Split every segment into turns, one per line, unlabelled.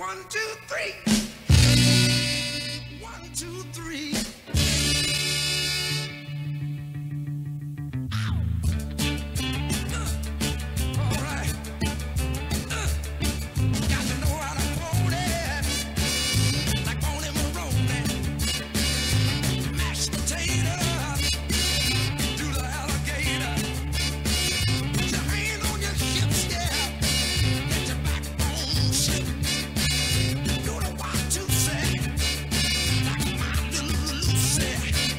One, two, three. One, two, three. All right. Got to know how to hold it. Like Bonnie Maroney. Mashed potato. Do the alligator. Put your hand on your hips, yeah. Get your backbone shake. Do the 1, 2, say. Like my little Lucy.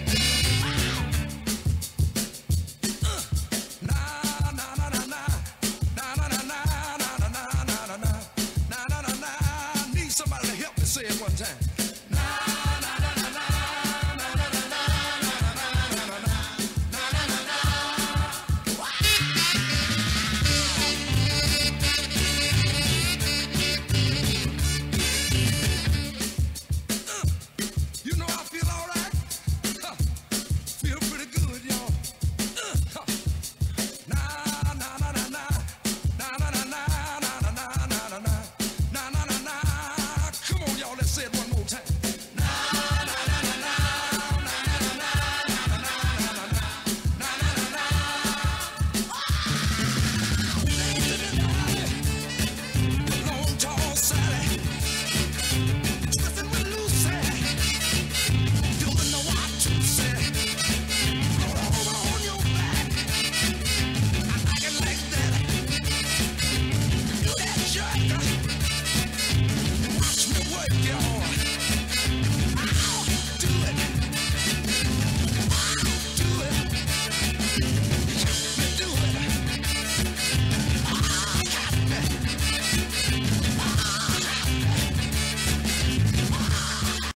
Na na na na na. Na na na na na na na na na na na na na. Need somebody to help me say it one time.